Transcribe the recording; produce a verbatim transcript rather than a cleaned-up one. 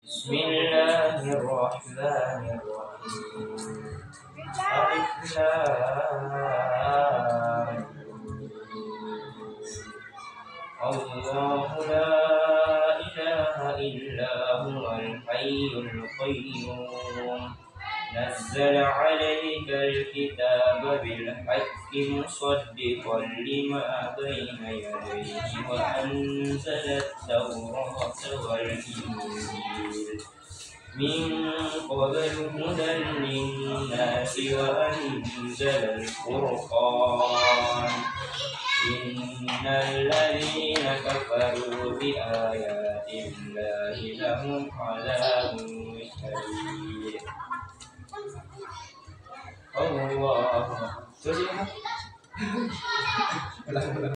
بسم الله الرحمن الرحيم. ألف لام الله لا إله إلا هو الحي القيوم نزل عليك الكتاب بالحق مصدقا لما بين يديه وأنزل التوراة والإنجيل من قبل هدى للناس وأنزل الفرقان إن الذين كفروا بآيات الله لهم عذاب شديد. الله